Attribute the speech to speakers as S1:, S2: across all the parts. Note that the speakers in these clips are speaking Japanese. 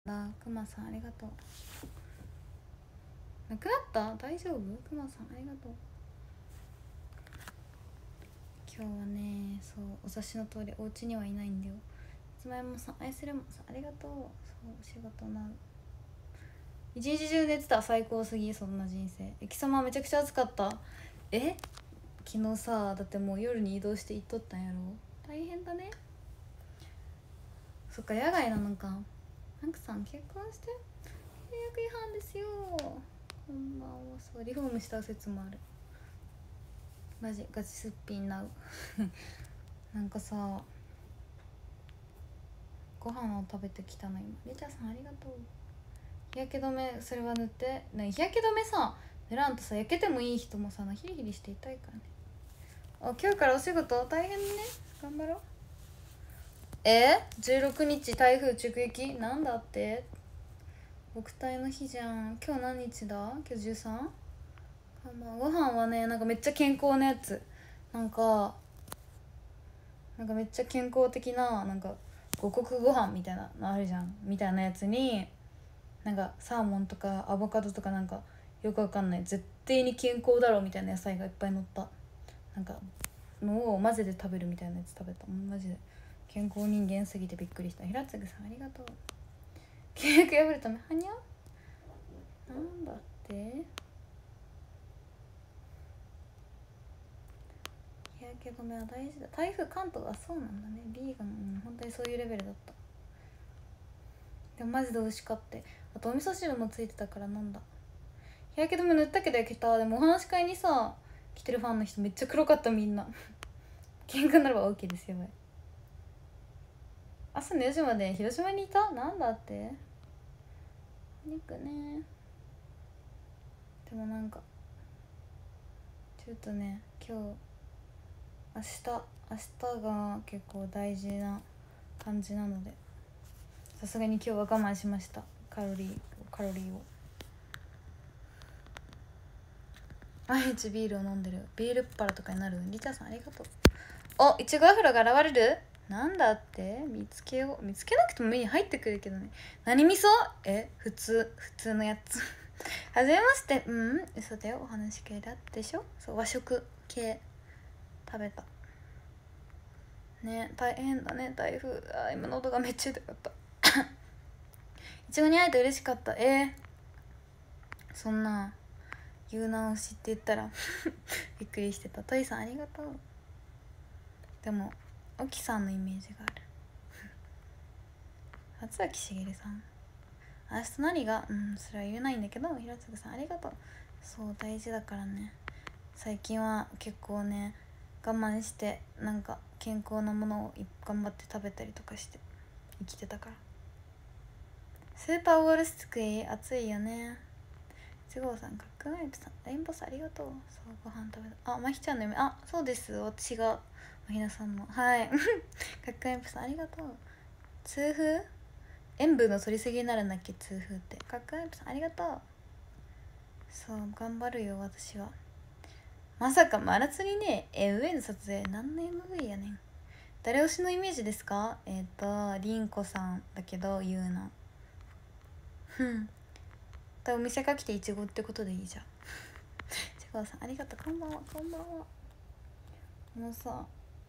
S1: くまさんありがとう。なくなった大丈夫くまさんありがとう。今日はね、そうお察しの通りお家にはいないんだよ。さつまいもさん愛するもさんありがとう。そうお仕事な一日中寝てた。最高すぎそんな人生。貴様めちゃくちゃ暑かった。昨日さ、だってもう夜に移動して行っとったんやろ。大変だね。そっか野外なのか。ハンクさん結婚して契約違反ですよ。こんばんは。そうリフォームした説もある。マジガチすっぴんなうなんかさご飯を食べてきたの今。リチャさんありがとう。日焼け止めそれは塗って日焼け止めさ塗らんとさ焼けてもいい人もさヒリヒリして痛いからね。今日からお仕事大変ね。頑張ろう。16日台風直撃なんだって。僕体の日じゃん。今日何日だ。今日 13？ ご飯はねなんかめっちゃ健康なやつ。なんかめっちゃ健康的ななんか五穀ご飯みたいなのあるじゃんみたいなやつになんかサーモンとかアボカドとかなんかよくわかんない絶対に健康だろうみたいな野菜がいっぱい乗ったなんかのを混ぜて食べるみたいなやつ食べた。マジで健康人間すぎてびっくりした。平次さんありがとう。契約破るためはにゃなんだって日焼け止めは大事だ。台風関東はそうなんだね。ビーガン、本当にそういうレベルだった。でもマジで美味しかった。あとお味噌汁もついてたから飲んだ。日焼け止め塗ったけど焼けた。でもお話し会にさ来てるファンの人めっちゃ黒かったみんな喧嘩になれば OK ですよ。朝の4時まで広島にいた。なんだって肉ね。でもなんかちょっとね今日明日が結構大事な感じなのでさすがに今日は我慢しました。カロリーを毎日ビールを飲んでる。ビールっ腹とかになる。リチャさんありがとう。いちごアフロが現れる。なんだって見つけなくても目に入ってくるけどね。何味噌普通のやつはじめまして。嘘だよ。お話系だってでしょ。そう和食系食べたね。大変だね台風。今喉がめっちゃ痛かったいちごに会えて嬉しかった。そんな言う直しって言ったらびっくりしてた。トイさんありがとう。でも沖さんのイメージがある松崎しげるさん明日何がそれは言えないんだけど平次さんありがとう。そう大事だからね。最近は結構ね我慢してなんか健康なものを頑張って食べたりとかして生きてたから。スーパーウォールスクイ暑いよね。1号さん、かっくんライブさん、レインボーさんありがとう。そうご飯食べた。まひちゃんの夢。そうです。私がまひなさんのはいかっくんライブさんありがとう。痛風塩分の取りすぎになるんだっけ痛風って。かっくんライブさんありがとう。そう頑張るよ私は。まさか真夏にね MV の撮影何の MV やねん。誰推しのイメージですか。りんこさんだけどゆうな多分見せかけていちごってことでいいじゃんちごさんありがとう。こんばんはこんばんは。さ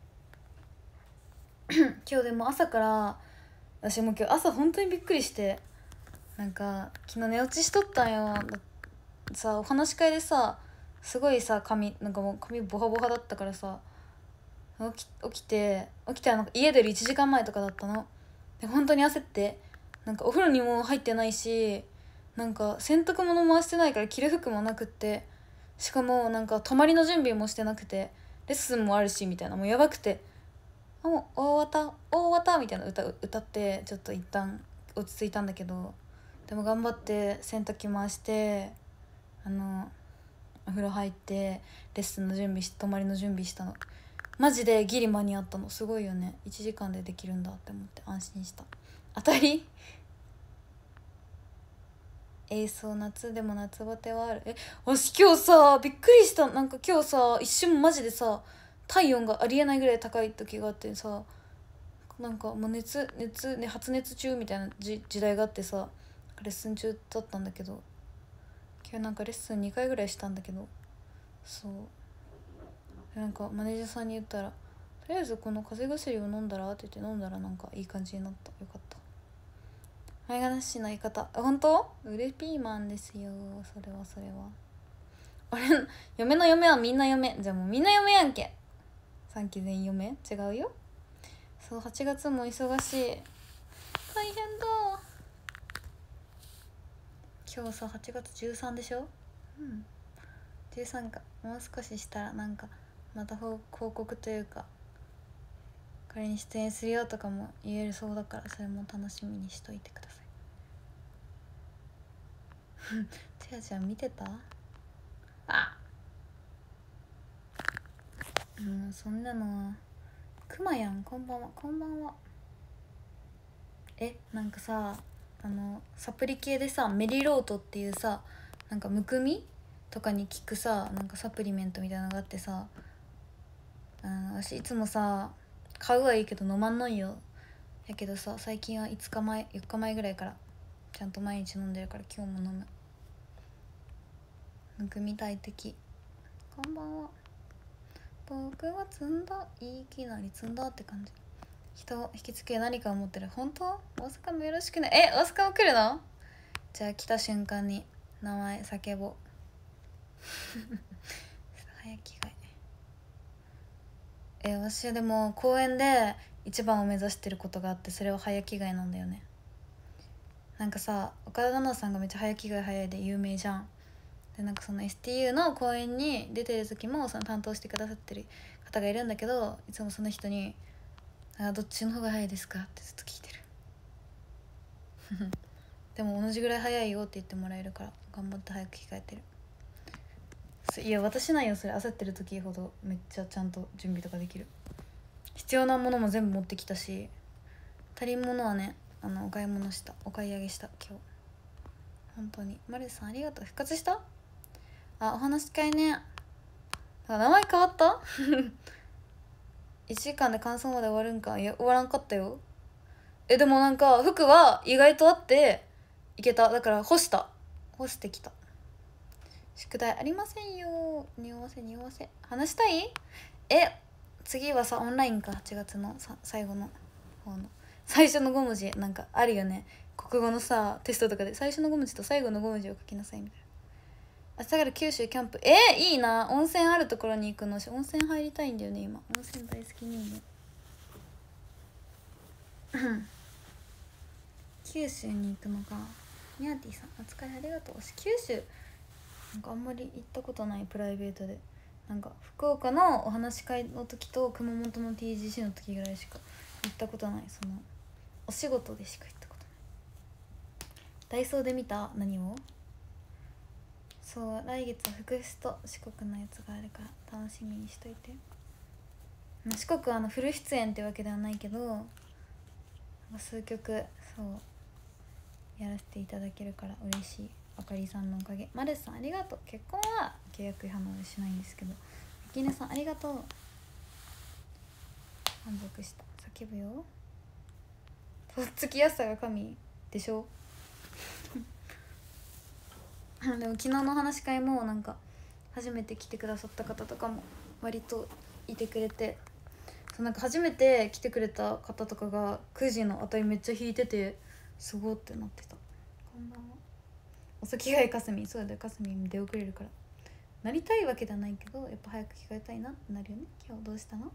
S1: 今日でも朝から私も今日朝本当にびっくりしてなんか昨日寝落ちしとったんよ。さお話し会でさすごいさなんかもう髪ボハボハだったからさ起きてなんか家出る1時間前とかだったの。で本当に焦ってなんかお風呂にも入ってないしなんか洗濯物回してないから着る服もなくって、しかもなんか泊まりの準備もしてなくてレッスンもあるしみたいなもうやばくてもう大綿みたいな歌ってちょっと一旦落ち着いたんだけど、でも頑張って洗濯機回してお風呂入ってレッスンの準備して泊まりの準備したの。マジでギリ間に合ったの。すごいよね。1時間でできるんだって思って安心した。当たりそう夏でも夏バテはある。私今日さびっくりした。なんか今日さ一瞬マジでさ体温がありえないぐらい高い時があってさなんかもうね、発熱中みたいな時代があってさ、レッスン中だったんだけど、今日なんかレッスン2回ぐらいしたんだけど、そうなんかマネージャーさんに言ったら、とりあえずこの風邪薬を飲んだらって言って飲んだらなんかいい感じになった。よかった。前がなしの言い方、本当？ウレピーマンですよ。それは俺嫁の嫁はみんな嫁じゃあ、もうみんな嫁やんけ。3期全員嫁？違うよ。そう、8月も忙しい。大変だ。今日さ8月13でしょ。13か。もう少ししたらなんかまた報告というか、これに出演するよとかも言えるそうだから、それも楽しみにしといてください。ちやちゃん見てた？そんなのはくまやん。こんばんは。なんかさ、サプリ系でさ、メリロートっていうさ、なんかむくみとかに効くさ、なんかサプリメントみたいなのがあってさ、私いつもさ買うはいいけど飲まんのんよ。やけどさ、最近は4日前ぐらいからちゃんと毎日飲んでるから、今日も飲む。むくみ大敵。こんばんは。僕は積んだ、いきなり積んだって感じ。人を引きつけ何かを持ってる。本当？大阪もよろしくね。大阪も来るの？じゃあ来た瞬間に名前叫ぼう。早着替え。私はでも公園で一番を目指してることがあって、それは早着替えなんだよね。なんかさ、岡田奈々さんがめっちゃ早着替え早いで有名じゃん。でなんかその STU の公演に出てる時もその担当してくださってる方がいるんだけど、いつもその人にどっちの方が早いですかってずっと聞いてる。でも同じぐらい早いよって言ってもらえるから頑張って早く着替えてる。いや私なんよそれ。焦ってる時ほどめっちゃちゃんと準備とかできる。必要なものも全部持ってきたし、足りんものはね、お買い上げした今日。本当にマルさんありがとう。復活した？お話し会ね。名前変わった？1時間で感想まで終わるんか。いや終わらんかったよ。でもなんか服は意外とあっていけた。だから干してきた。宿題ありませんよ。匂わせ話したい？次はさオンラインか。8月の最後の方の最初の5文字なんかあるよね。国語のさテストとかで最初の5文字と最後の5文字を書きなさいみたいな。明日から九州キャンプ。いいな。温泉あるところに行くのし、温泉入りたいんだよね今。温泉大好きにも。九州に行くのか。ミヤティさんお疲れありがとう。九州なんかあんまり行ったことない。プライベートでなんか福岡のお話し会の時と熊本の TGC の時ぐらいしか行ったことない。そのお仕事でしか行ったことない。ダイソーで見た。何を？そう来月は福フスと四国のやつがあるから楽しみにしといて。四国はフル出演ってわけではないけど数曲そうやらせていただけるから嬉しい。あかりさんのおかげ。マルスさんありがとう。結婚は契約違反なのでしないんですけど。ゆきねさんありがとう。満足した。叫ぶよ。とっつきやすさが神でしょ。でも昨日の話し会もなんか初めて来てくださった方とかも割といてくれて、なんか初めて来てくれた方とかが9時のあたりめっちゃ弾いててすごってなってた。こんばんは。遅着替えかすみ。そうだよ、かすみ出遅れるからなりたいわけではないけど、やっぱ早く着替えたいなってなるよね。今日どうしたの？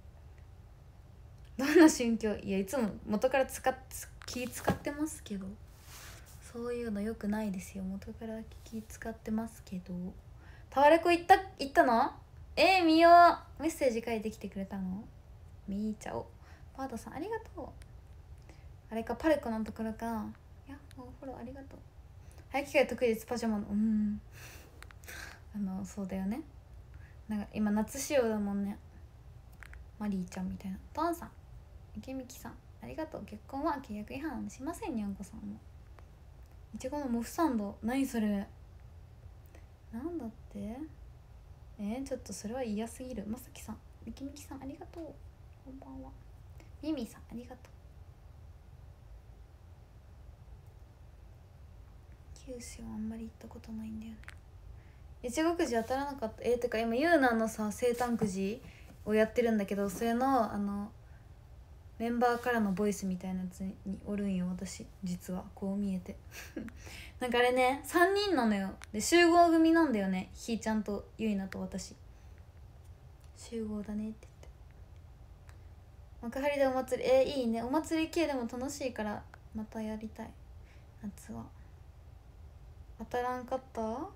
S1: どんな心境？いやいつも元から気使ってますけど、そういうのよくないですよ。元から気使ってますけど。タワレコ行ったの？みよメッセージ書いてきてくれたの？みーちゃお。パートさんありがとう。あれかパルコのところか。いやもうフォローありがとう。早着替え得意です。パジャマのそうだよね。なんか今夏仕様だもんね。マリーちゃんみたいな。トンさん池みきさんありがとう。結婚は契約違反しません。にゃんこさんもいちごのモフサンド。何それ？なんだって？ちょっとそれは嫌すぎる。まさきさんみきみきさんありがとう。こんばんは。 ミミさんありがとう。九州はあんまり行ったことないんだよね。越後くじ当たらなかった。てか今ユーナのさ生誕くじをやってるんだけど、それのメンバーからのボイスみたいなやつにおるんよ私、実はこう見えてなんかあれね3人なのよ。で集合組なんだよね、ひーちゃんとゆいなと私。集合だねって言って。幕張でお祭り、いいね。お祭り系でも楽しいからまたやりたい。夏は当たらんかった。なんで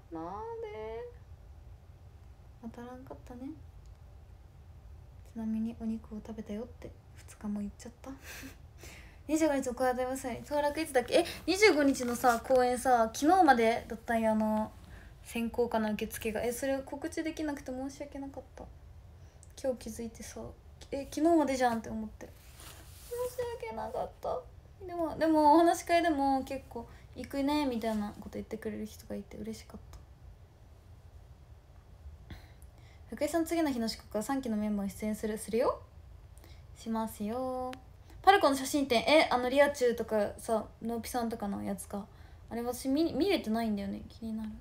S1: 当たらんかったね。ちなみにお肉を食べたよって2日も言っちゃった25日お声当たりますね。当落いつだっけ。25日のさ公演さ昨日までだったんや。選考かな受付が。それ告知できなくて申し訳なかった。今日気づいてさ昨日までじゃんって思って申し訳なかった。でもお話し会でも結構行くねみたいなこと言ってくれる人がいて嬉しかった。福井さん次の日の四国は3期のメンバーに出演するよ。しますよ。パルコの写真展リアチューとかさノーピさんとかのやつか。あれ私見れてないんだよね。気になる。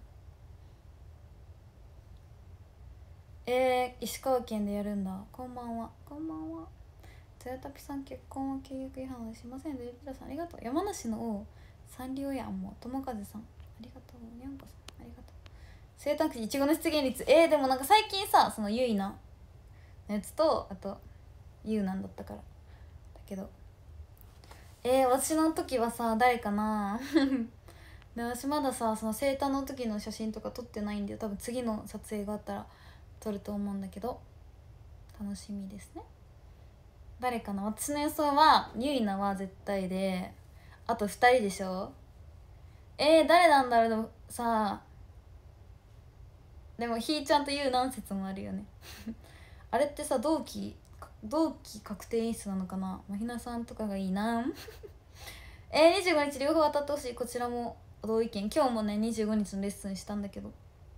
S1: 石川県でやるんだ。こんばんは。こんばんは。トヨタピさん結婚は契約違反しませんで、ピラさんありがとう。山梨の王サンリオやんも友風さんありがとう。にゃんこさんありがとう。生誕地いちごの出現率でもなんか最近さそのゆいなのやつとあとゆうなんだったからだけど私の時はさ誰かなで私まださその生誕の時の写真とか撮ってないんだよ。多分次の撮影があったら撮ると思うんだけど楽しみですね。誰かな。私の予想はゆいなは絶対で、あと2人でしょ。誰なんだろう。でもさでもひーちゃんとゆうなん説もあるよねあれってさ同期確定演出なのかな。まひなさんとかがいいな25日両方当たってほしい。こちらも同意見。今日もね25日のレッスンしたんだけど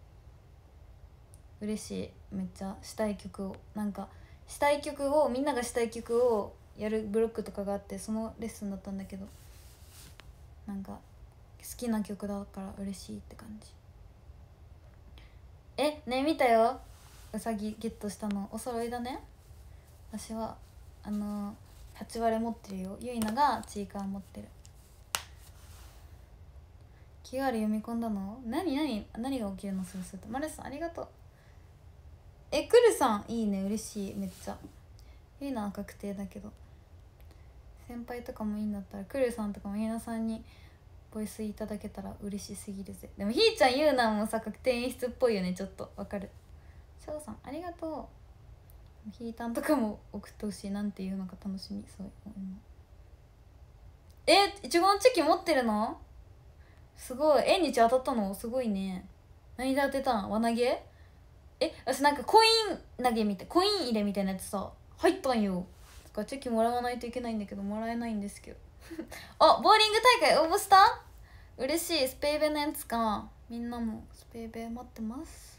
S1: 嬉しい。めっちゃしたい曲をみんながしたい曲をやるブロックとかがあって、そのレッスンだったんだけどなんか好きな曲だから嬉しいって感じ。ね見たよ。うさぎゲットしたのお揃いだね。私は8割持ってるよ。ゆいながチーカー持ってる。QR 読み込んだの。何が起きるの。するとマルさんありがとう。くるさんいいね。嬉しい。めっちゃゆいなは確定だけど先輩とかもいいんだったらくるさんとかもゆいなさんにボイスいただけたら嬉しすぎるぜ。でもひーちゃんゆうなもさ確定演出っぽいよね。ちょっとわかる。しょうさんありがとう。ひーたんとかも送ってほしい。なんていうのか楽しみ。そういちごのチェキ持ってるのすごい。縁日当たったのすごいね。何で当てたん。輪投げ。私なんかコイン投げみたいコイン入れみたいなやつさ入ったんよ。だからチェキもらわないといけないんだけどもらえないんですけどボーリング大会応募した。嬉しい。スペイベのやつか。みんなもスペイベ待ってます。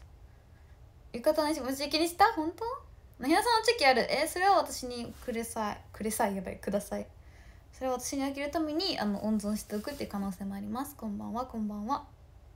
S1: 浴衣のし持ちきりした。本当。なひなさんのチェキある。それは私にください。やばいください。それは私にあげるために温存しておくっていう可能性もあります。こんばんは。こんばんは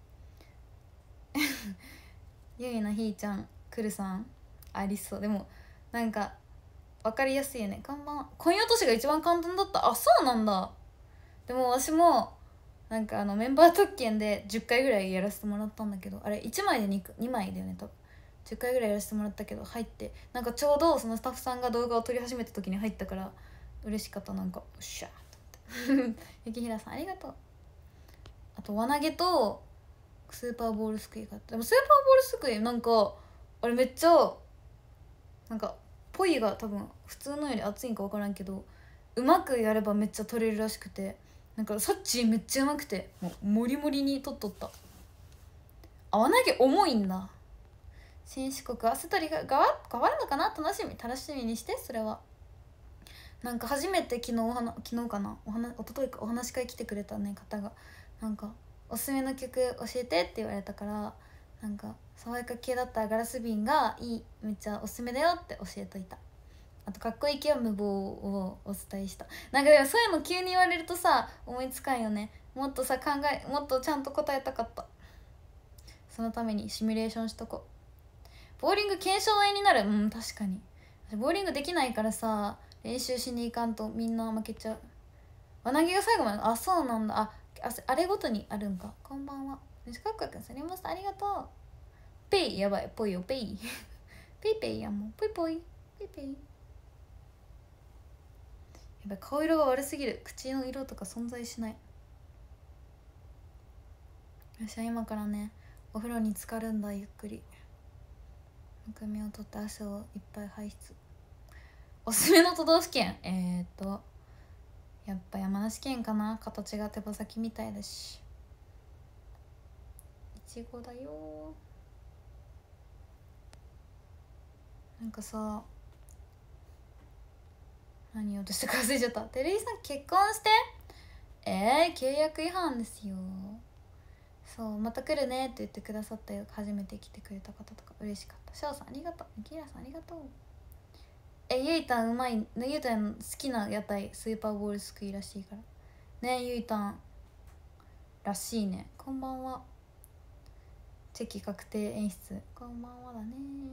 S1: ゆいなひーちゃんくるさんありそう。でもなんか分かりやすいよね。こんばんは。コイン落としが一番簡単だった。そうなんだ。でも私もなんかメンバー特権で10回ぐらいやらせてもらったんだけど、あれ1枚で 2枚だよね多分。10回ぐらいやらせてもらったけど入ってなんかちょうどそのスタッフさんが動画を撮り始めた時に入ったから嬉しかった。なんかおっしゃーと思ってゆきひらさんありがとう。あと輪投げとスーパーボールすくいがあって、でもスーパーボールすくいなんかあれめっちゃなんかポイが多分普通のより熱いんか分からんけどうまくやればめっちゃ取れるらしくて、なんかサッチーめっちゃうまくてもうモリモリに取っとった。輪投げ重いんだ。新四国汗取りが変わるのかな。楽しみにして。それはなんか初めて昨日かなおとといかお話し会来てくれたね方がなんかおすすめの曲教えてって言われたから、なんか爽やか系だったらガラス瓶がめっちゃおすすめだよって教えといた。 あとかっこいいけど無謀をお伝えした。なんかでもそういうの急に言われるとさ思いつかんよね。もっとさもっとちゃんと答えたかった。そのためにシミュレーションしとこう。ボーリング検証台になる。確かにボーリングできないからさ練習しに行かんとみんな負けちゃう。輪投げが最後まで。あ、そうなんだ。あれごとにあるんか。こんばんは。短くくんされました。ありがとう。ペイやばい。ぽいよペイペイペイやもん。ぽいぽいペイペイ。やばい、顔色が悪すぎる。口の色とか存在しない。私は今からねお風呂に浸かるんだ。ゆっくりむくみを取って汗をいっぱい排出。おすすめの都道府県やっぱ山梨県かな。形が手羽先みたいだし。いちごだよ。なんかさ何言おうとしたか忘れちゃった。テレビさん結婚して。契約違反ですよ。そうまた来るねって言ってくださったよ。初めて来てくれた方とか嬉しかった。翔さんありがとう。ミキラさんありがとう。ゆいたんうまい。ゆいたん好きな屋台スーパーボールすくいらしいからね。ゆいたんらしいね。こんばんは。チェキ確定演出。こんばんはだね。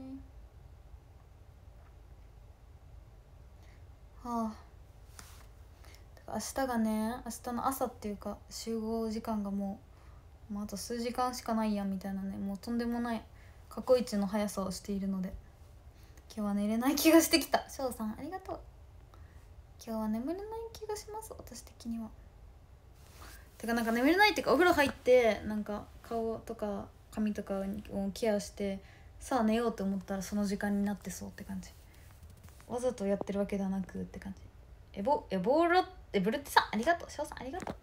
S1: はあ、明日がね明日の朝っていうか集合時間がもうあと数時間しかないやんみたいなね。もうとんでもない過去一の速さをしているので今日は寝れない気がしてきた。翔さんありがとう。今日は眠れない気がします。私的には。てかなんか眠れないっていうかお風呂入ってなんか顔とか髪とかをケアしてさあ寝ようと思ったらその時間になってそうって感じ。わざとやってるわけではなくって感じ。ブルってさんありがとう。翔さんありがとう。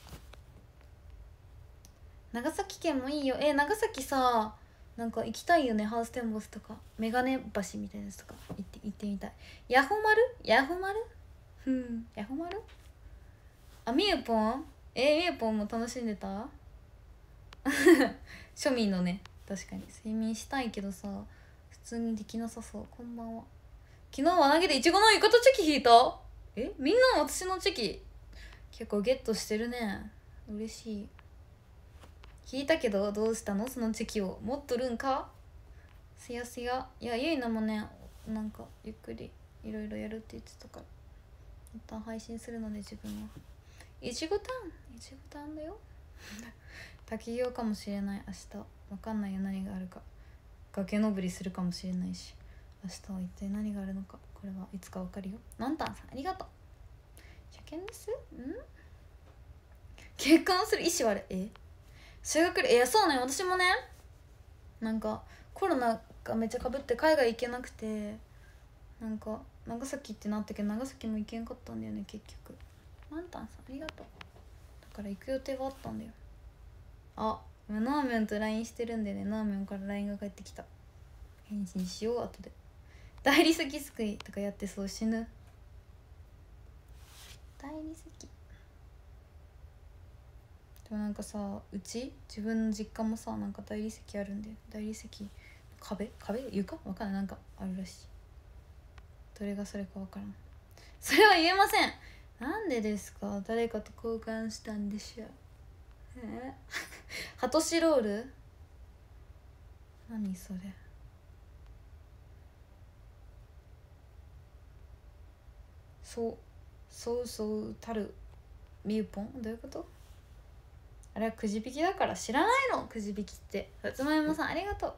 S1: 長崎県もいいよ。長崎さなんか行きたいよね。ハウステンボスとかメガネ橋みたいなやつとか行ってみたい。ヤホマルヤホマル。あ、みゆぽんみゆぽんも楽しんでた庶民のね。確かに睡眠したいけどさ普通にできなさそう。こんばんは。昨日は投げでいちごの浴衣チェキ引いた。みんな私のチェキ結構ゲットしてるね。嬉しい。引いたけどどうしたのそのチェキを。持っとるんか。すやすや。いやゆいなもねなんかゆっくりいろいろやるって言ってたから一旦配信するので自分はいちごタンだよ滝行かもしれない。明日わかんないよ何があるか。崖登りするかもしれないし明日は一体何があるのか。これはいつかわかるよ。のんたんさんありがとう。車検です。結婚する意思はある。修学旅行。そうね。私もねなんかコロナがめっちゃかぶって海外行けなくてなんか長崎ってなったけど長崎も行けんかったんだよね結局。マンタンさんありがとう。だから行く予定があったんだよ。今ナーメンと LINE してるんでね。ナーメンから LINE が返ってきた。返信しよう後で。大理石すくいとかやってそう。死ぬ。大理石でもなんかさ自分の実家もさなんか大理石あるんで。大理石壁床わかんない。なんかあるらしい。どれがそれかわからん。それは言えません。なんでですか。誰かと交換したんでしょう。ハトシロール何それ。そうたるみゆぽんどういうこと。あれはくじ引きだから知らないの。くじ引きって。さつまいもさんありがとう。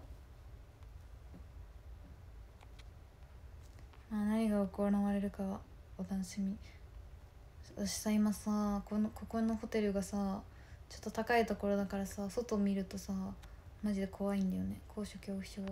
S1: 何が行われるかはお楽しみ。私さ今さここのホテルがさちょっと高いところだからさ外見るとさマジで怖いんだよね。高所恐怖症。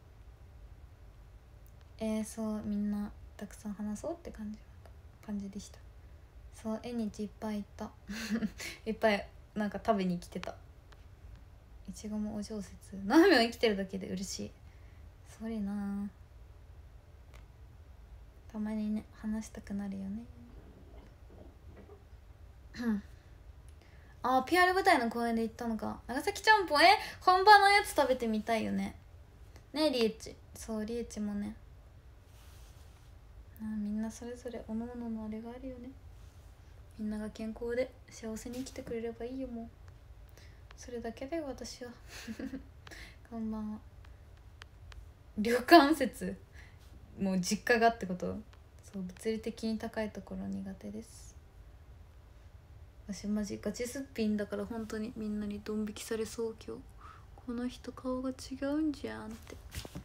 S1: そうみんなたくさん話そうって感じでした。そう縁日いっぱい行ったいっぱいなんか食べに来てた。いちごもお嬢説。ナーメンを生きてるだけで嬉しい。それなたまにね話したくなるよねPR 舞台の公演で行ったのか。長崎ちゃんぽん本場のやつ食べてみたいよね。ねリエッチ。そうリエッチもねみんなそれぞれ各々のあれがあるよね。みんなが健康で幸せに生きてくれればいいよ。もうそれだけだよ私は。こんばんは。旅館説、もう実家がってこと？そう、物理的に高いところ苦手です。私マジガチすっぴんだから本当にみんなにドン引きされそう。今日この人顔が違うんじゃんって。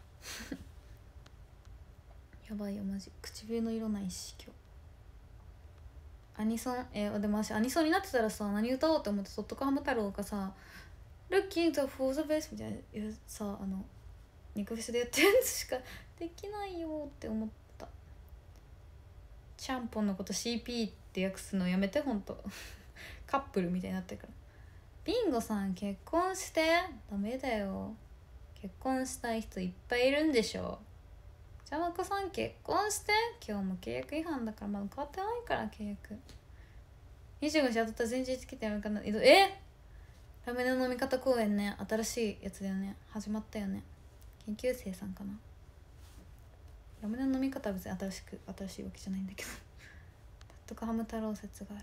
S1: やばいよマジ、唇の色ないし今日。アニソンでも私アニソンになってたらさ、何歌おうって思って、そっとかハム太郎がさ Looking for the best みたいなさ、肉フェスでやってるやつしかできないよって思った。ちゃんぽんのこと CP って訳すのやめてほんと。カップルみたいになってるから。ビンゴさん結婚して。ダメだよ、結婚したい人いっぱいいるんでしょ。じゃまこさん結婚して。今日も契約違反だからまだ変わってないから契約。25日当たったら全日つけてやるかな。ラムネの飲み方公演ね、新しいやつだよね、始まったよね。研究生さんかな。ラムネの飲み方は別に新しいわけじゃないんだけど。とかハム太郎説がある。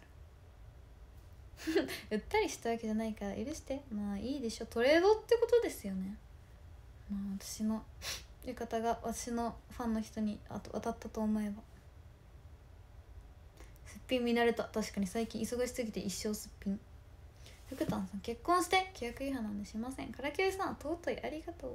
S1: うったりしたわけじゃないから許して。まあいいでしょ、トレードってことですよね。まあ私の浴衣が私のファンの人に当たったと思えば。すっぴん見慣れた。確かに最近忙しすぎて一生すっぴん。福丹さん結婚して。契約違反なんでしません。からきゅうさん尊い、ありがとう。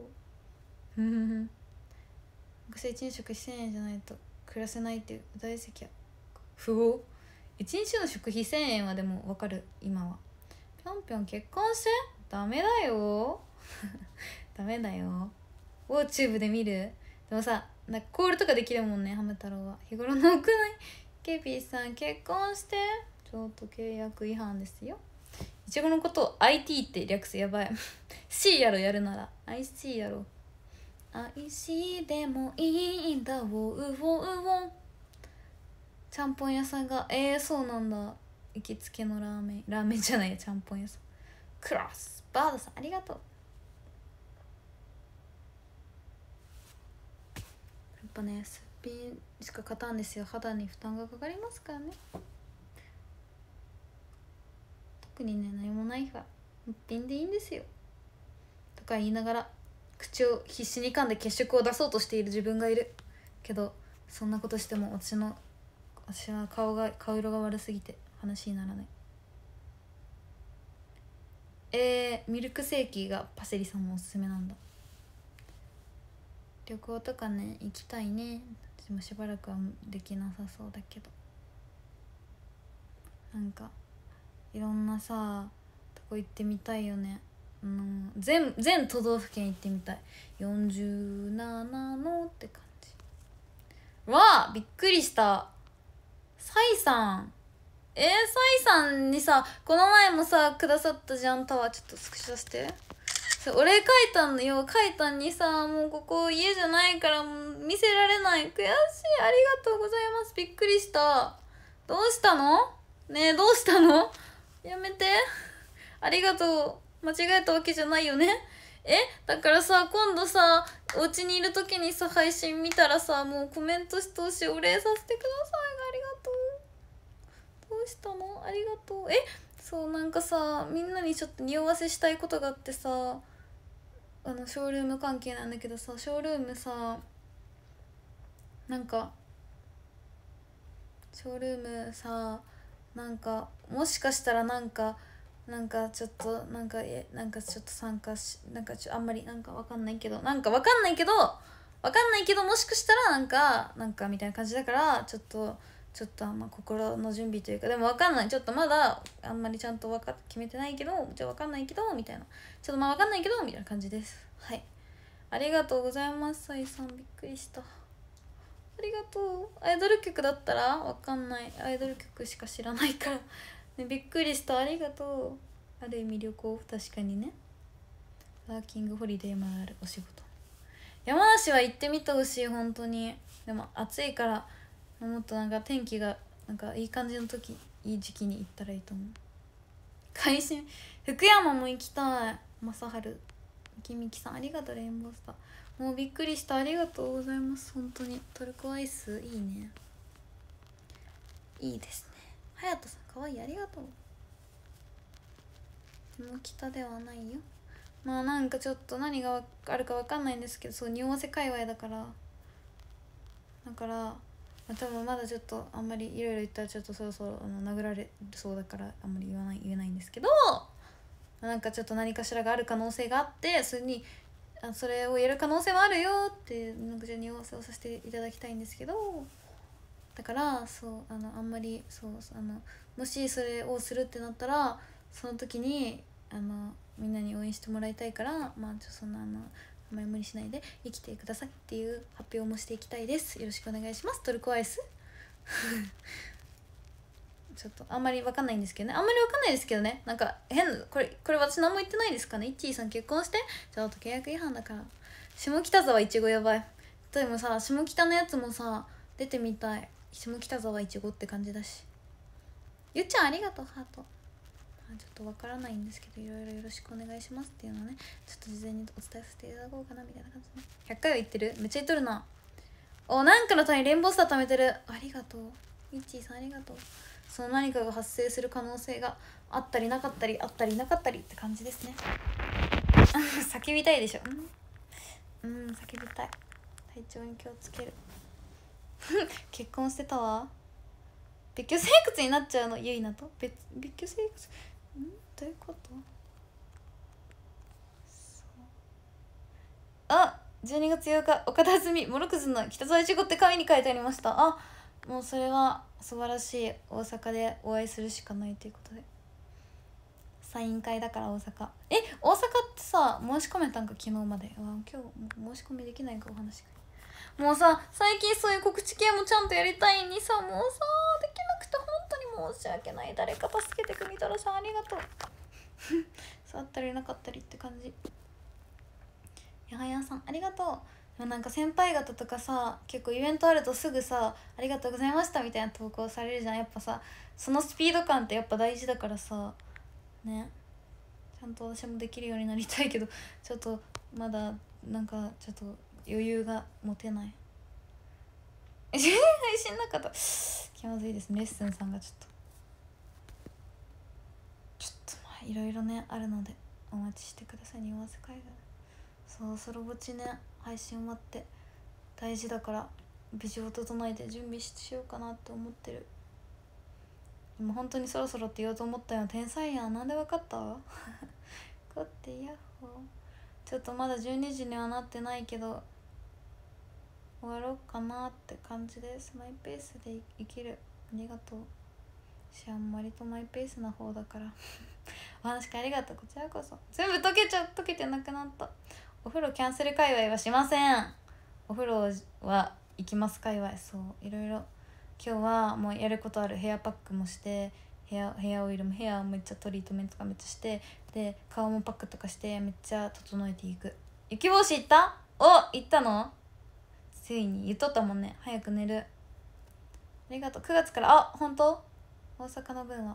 S1: 昔1日食費1000円じゃないと暮らせないっていう大席や富豪。1日の食費1000円はでも分かる。今はぴょんぴょん結婚して。ダメだよ。ダメだよ。YouTube で見る。でもさ、なんかコールとかできるもんね、ハム太郎は。日頃の多くない。ケピーさん結婚して。ちょっと契約違反ですよ。いちごのことを IT って略す。やばい。C やろ、やるなら IC やろ。IC でもいいんだ。ウォウォウォン。ちゃんぽん屋さんがそうなんだ。行きつけのラーメンじゃないや、ちゃんぽん屋さん。クロスバードさんありがとう。やっぱね、すっぴんしか勝たんですよ。肌に負担がかかりますからね。特にね、何もない日は一品でいいんですよとか言いながら口を必死に噛んで血色を出そうとしている自分がいるけど、そんなことしても私は顔色が悪すぎて話にならない。ミルクセーキがパセリさんもおすすめなんだ。旅行とかね行きたいね。私もしばらくはできなさそうだけど、なんかいろんなさとこ行ってみたいよね。全都道府県行ってみたい。47のって感じ。わあびっくりした。サイさんサイさんにさこの前もさくださったじゃんタワー。ちょっとスクショして。お礼書いたんよ。書いたんにさ、もうここ家じゃないから見せられない。悔しい。ありがとうございます。びっくりした。どうしたのねえ、どうしたの。やめて。ありがとう。間違えたわけじゃないよね。だからさ、今度さお家にいる時にさ配信見たらさ、もうコメントしてほしい。お礼させてください。ありがとう。どうしたの。ありがとう。そうなんかさ、みんなにちょっと匂わせしたいことがあってさ、ショールーム関係なんだけどさ、ショールームさ、なんかショールームさ、なんかもしかしたらなんかちょっとなんかちょっと参加し、あんまりわかんないけど、わかんないけどもしかしたらなんかみたいな感じだから、ちょっと心の準備というか、でもわかんない。ちょっとまだあんまりちゃんと決めてないけど、わかんないけどみたいな、ちょっとわかんないけどみたいな感じです。はい、ありがとうございます。サイさんびっくりした。ありがとう。アイドル曲だったらわかんない。アイドル曲しか知らないからね、びっくりした。ありがとう。ある意味旅行、確かにね。ワーキングホリデーもあるお仕事。山梨は行ってみてほしい本当に。でも暑いから、もっと天気がいい感じの時、いい時期に行ったらいいと思う。海鮮福山も行きたい。正治みきさんありがとう。レインボースターもうびっくりした。ありがとうございます。本当にトルコアイスいいね。 いいですね。はやとさんかわいい、ありがとう。下北ではないよ。まあなんかちょっと何があるかわかんないんですけど、そう匂わせ界隈だから、まあ、多分まだちょっとあんまりいろいろ言ったらちょっとそろそろ殴られそうだからあんまり言えないんですけど、なんかちょっと何かしらがある可能性があって、それをやる可能性もあるよってなんかじゃあ匂わせをさせていただきたいんですけど、だからそうあんまりそうもしそれをするってなったらその時にみんなに応援してもらいたいから、まあそんなあんまり無理しないで生きてくださいっていう発表もしていきたいです。よろしくお願いします。トルコアイスちょっとあんまり分かんないんですけどね、あんまり分かんないですけどね、なんかこれ私何も言ってないですかね。イッチーさん結婚してちょっと契約違反だから。下北沢いちごやばい。でもさ下北のやつもさ出てみたい。下北沢いちごって感じだし。ゆっちゃんありがとうハート。ちょっとわからないんですけど、いろいろよろしくお願いしますっていうのをねちょっと事前にお伝えさせていただこうかなみたいな感じね。100回は言ってる。めっちゃ言っとるな。なんかのためにレインボースター貯めてる。ありがとうイッチーさん、ありがとう。その何かが発生する可能性があったりなかったり、あったりなかったりって感じですね叫びたいでしょ。叫びたい。体調に気をつける結婚してたわ。別居生活になっちゃうの。ゆいなと別居生活どういうこと。12月8日岡田澄もろくずの北沢いちごって紙に書いてありました。もうそれは素晴らしい。大阪でお会いするしかないということで、サイン会だから大阪。大阪ってさ申し込めたんか昨日まで。今日申し込みできないかお話。もうさ最近そういう告知系もちゃんとやりたいにさ、もうさできなくて本当に申し訳ない。誰か助けてくみたらさんありがとうそうあったりなかったりって感じ。やはやさんありがとう。でもなんか先輩方とかさ結構イベントあるとすぐさありがとうございましたみたいな投稿されるじゃん。やっぱさそのスピード感ってやっぱ大事だからさね、ちゃんと私もできるようになりたいけどちょっとまだなんかちょっと余裕が持てない配信なかった気まずいですね。レッスンさんがちょっとまあいろいろねあるのでお待ちしてください。匂わせ会がそうソロぼちね配信終わって大事だから美女を整えて準備しようかなって思ってる。でも本当にそろそろって言おうと思ったよ。天才やん。なんでわかったこってヤッホー。ちょっとまだ12時にはなってないけど終わろうかなって感じです。マイペースで生きる。ありがとう。あんまりとマイペースな方だからお話ありがとう。こちらこそ。全部溶けてなくなった。お風呂キャンセル界隈はしません。お風呂は行きます界隈。そういろいろ今日はもうやることある。ヘアパックもしてヘアオイルもヘアめっちゃトリートメントとかめっちゃしてで顔もパックとかしてめっちゃ整えていく。雪帽子行った？行ったの？ついに言っとったもんね。早く寝る。ありがとう。9月から本当？大阪の分は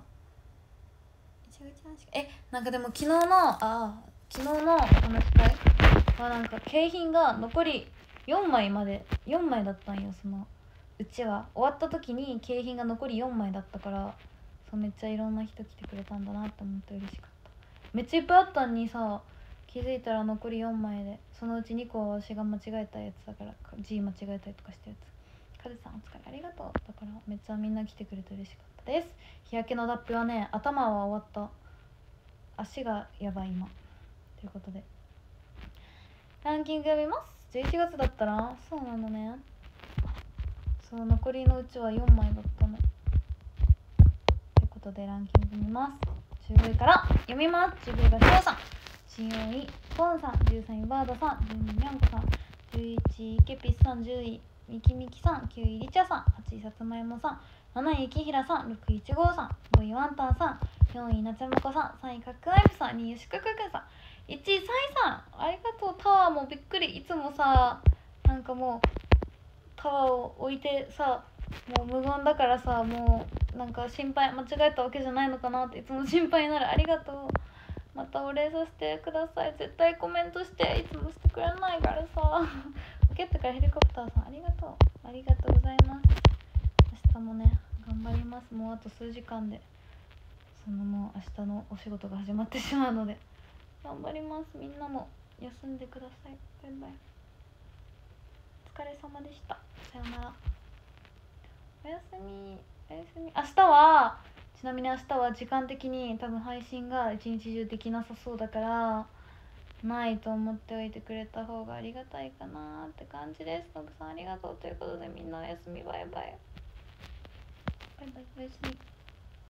S1: なんかでも昨日のお話し会はなんか景品が残り4枚だったんよ。うちは終わった時に景品が残り4枚だったからめっちゃいろんな人来てくれたんだなって思って嬉しかった。めっちゃいっぱいあったのにさ気づいたら残り4枚でそのうち2個は私が間違えたやつだから G 間違えたりとかしたやつ。カズさんお疲れありがとう。だからめっちゃみんな来てくれて嬉しかったです。日焼けの脱皮はね頭は終わった。足がやばい今ということでランキング読みます。11月だったらそうなのね。そう残りのうちは4枚だったのということでランキング見ます。15位から読みます。15位が翔さん、14位ポンさん、13位バードさん、12位にゃんこさん、11位ケピスさん、10位ミキミキさん、9位リチャさん、8位さつまいもさん、7位ゆきひらさん、6位いちごさん、5位ワンタンさん、4位なちゃむこさん、3位かっくあいぶさん、2位よしかくくんさん、1位さいさんありがとう。タワーもびっくり。いつもさなんかもうタワーを置いてさもう無言だからさもうなんか心配間違えたわけじゃないのかなっていつも心配になる。ありがとう。またお礼させてください。絶対コメントしていつもしてくれないからさポケットからヘリコプターさんありがとう。ありがとうございます。明日もね頑張ります。もうあと数時間でもう明日のお仕事が始まってしまうので頑張ります。みんなも休んでください。バイバイ。お疲れ様でした。さよなら。おやすみ。おやすみ。明日はちなみに明日は時間的に多分配信が一日中できなさそうだからないと思っておいてくれた方がありがたいかなって感じです。のぶさんありがとうということでみんなおやすみ。バイバイ。バイバイ。おやすみ。